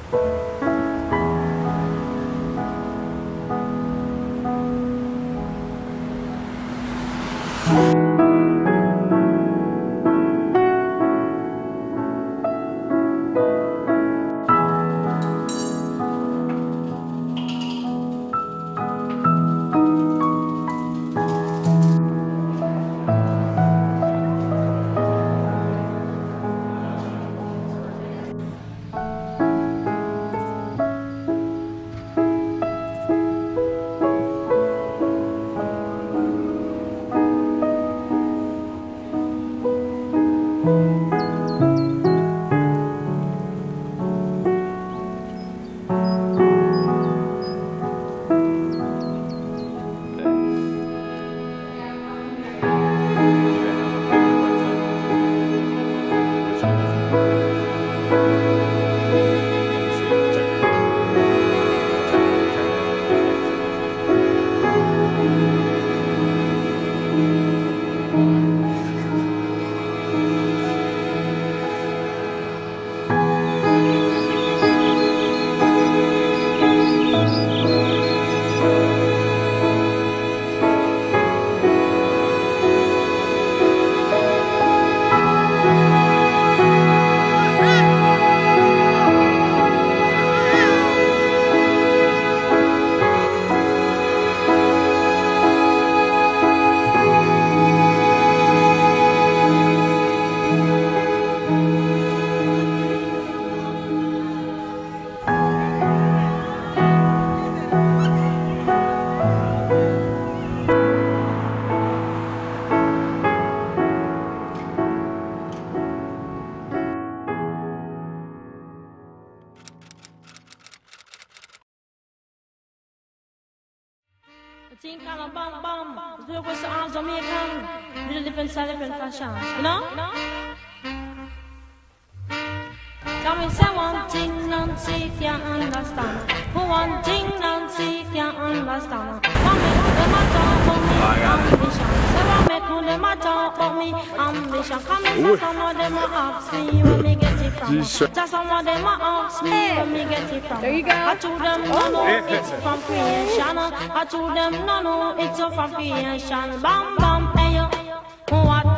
Think kind of bum bum. It's real West Jamaican. Little different style, different fashion. You know? Tell me say one thing, Nancy can't understand. One thing, Nancy can't understand. What make them a talk about me ambition? Say what make them a talk about me ambition? Come and say some of them a ask me where me get it from. Just some of them a ask me where me get it from. There you go. I told them no, no, it's from creation. I told them no, no, it's from creation. Bam bam, hey yo. What